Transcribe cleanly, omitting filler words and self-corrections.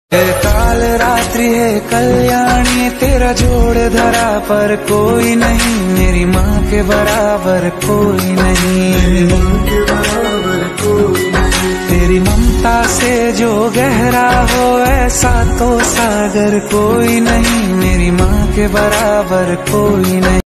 काल रात्रि है कल्याणी, तेरा जोड़ धरा पर कोई नहीं, मेरी माँ के बराबर कोई नहीं। तेरी ममता से जो गहरा हो ऐसा तो सागर कोई नहीं, मेरी माँ के बराबर कोई नहीं।